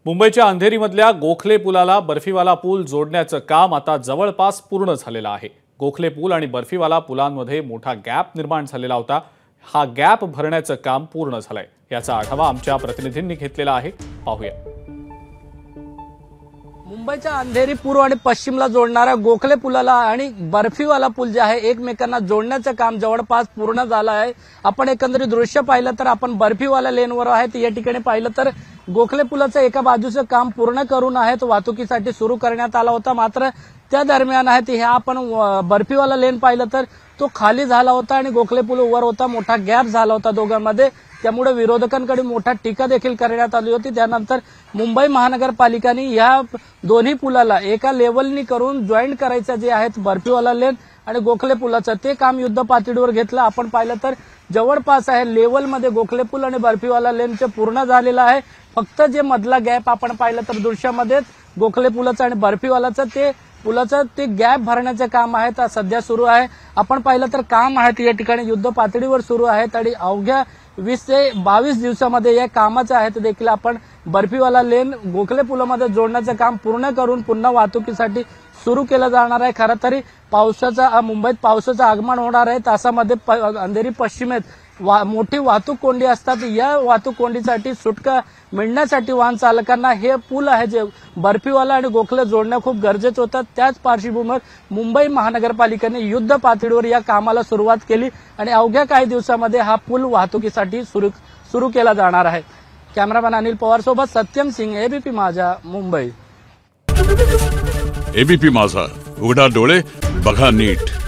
मुंबईच्या अंधेरीमधल्या गोखले पुलाला बर्फीवाला पूल जोडण्याचं काम आता जवळपास पूर्ण झालेलं आहे। गोखले पूल आणि बर्फीवाला पुलांमध्ये मोठा गॅप निर्माण झालेला होता। हा गॅप भरण्याचं काम पूर्ण झालंय। याचा आढावा आमच्या प्रतिनिधींनी घेतलेला आहे, पाहूया। मुंबईच्या अंधेरी पूर्व आणि पश्चिमला जोडणाऱ्या गोखले पुलाला आणि बर्फीवाला पूल जे आहे एकमेकांना जोडण्याचं काम जवळपास पूर्ण झालं आहे। आपण एकंदरीत दृश्य पाहिलं तर आपण बर्फीवाला लेनवर आहेत। या ठिकाणी पाहिलं तर गोखले पुलाचं एका बाजूचं काम पूर्ण करून आहेत, वाहतुकीसाठी सुरू करण्यात आला होता। मात्र त्या दरम्यान आहे हे आपण बर्फीवाला लेन पाहिलं तर तो खाली झाला होता आणि गोखले पूल वर होता। मोठा गॅप झाला होता दोघांमध्ये, त्यामुळे विरोधकांकडे मोठा टीका देखील करण्यात आली होती। त्यानंतर मुंबई महानगरपालिकेने या दोन्ही पुलाला एका लेवलनी करून जॉईंट करायचं जे आहेत बर्फीवाला लेन आणि गोखले पुलाचं ते काम युद्ध पातळीवर घेतलं। आपण पाहिलं तर जवळपास आहे लेवलमध्ये गोखले पूल आणि बर्फीवाला लेनचे पूर्ण झालेलं आहे। फक्त जे मधला गॅप आपण पाहिलं तर दृश्यामध्ये गोखले पुलाचं आणि बर्फीवालाचं ते पुलाचं ते गॅप भरण्याचं काम आहे सध्या सुरू आहे। आपण पाहिलं तर काम आहे या ठिकाणी युद्ध पातळीवर सुरू आहेत आणि अवघ्या 20 ते 22 दिवसामध्ये या कामाचं आहे ते देखील आपण बर्फीवाला लेन गोखले पुलामध्ये जोडण्याचं काम पूर्ण करून पुन्हा वाहतुकीसाठी सुरू केलं जाणार आहे। खरं तरी मुंबईत पावसाचं आगमन होणार आहे। तासामध्ये अंधेरी पश्चिमेत मोठी वाहतूक कोंडी असतात। या वाहतूक कोंडीसाठी सुटका मिळण्यासाठी वाहन चालकांना हे पूल आहे जे बर्फीवाला आणि गोखले जोडणं खूप गरजेचं होतं। त्याच पार्श्वभूमीवर मुंबई महानगरपालिकेने युद्ध पातळीवर या कामाला सुरुवात केली आणि अवघ्या काही दिवसांमध्ये हा पूल वाहतुकीसाठी सुरू केला जाणार आहे। कॅमेरामॅन अनिल पवार सोबत सत्यम सिंग, एबीपी माझा, मुंबई। एबीपी माझा, उघडा डोळे बघा नीट।